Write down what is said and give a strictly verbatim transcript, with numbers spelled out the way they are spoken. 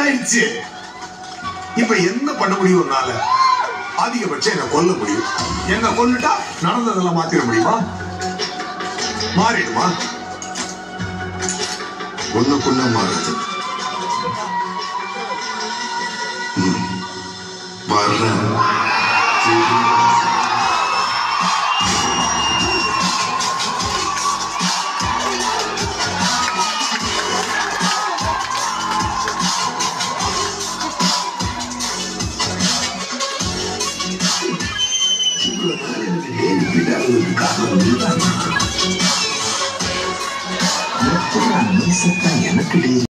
ஆயிடுச்சு. இப்ப என்ன பண்ண முடியும்? உன்னால அதிகபட்சம் என்ன கொல்ல முடியும். என்ன கொல்லுட்டா நடந்ததெல்லாம் மாத்திர முடியுமா? மாறிடுமா? ஒண்ணுக்குள்ள மாறுது. வர்ற எனக்கு